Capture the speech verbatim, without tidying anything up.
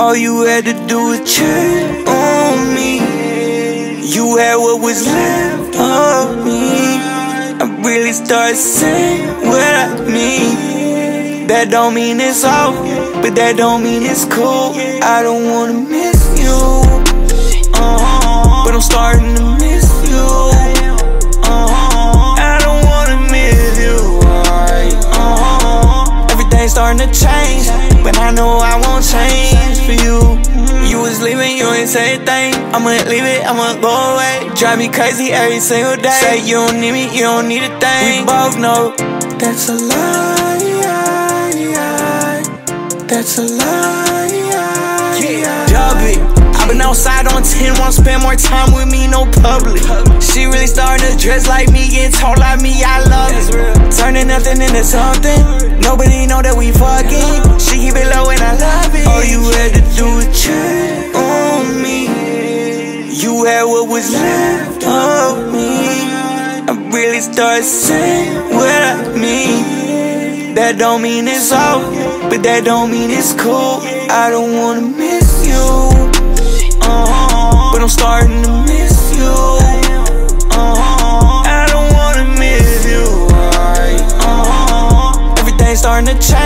All you had to do was check on me. You had what was left of me. I really started saying what I mean. That don't mean it's off, but that don't mean it's cool. I don't wanna miss you, uh-huh, but I'm starting to miss you, uh-huh. I don't wanna miss you, uh-huh. Everything's starting to change, but I know I won't change for you. You was leaving, you ain't say a thing. I'ma leave it, I'ma go away. Drive me crazy every single day. Say you don't need me, you don't need a thing. We both know that's a lie, that's a lie, yeah. Dub it. I've been outside on ten, won't spend more time with me, no public. She really starting to dress like me, getting tall like me, I love it. Turning nothing into something, nobody know that we fucking. She keep it low and I love it. All you had to do was check on me. You had what was left of me. I really started saying what I mean. That don't mean it's off, but that don't mean it's cool. I don't wanna miss you, uh-huh, but I'm starting to miss you, uh-huh. I don't wanna miss you, uh-huh. Everything's starting to change.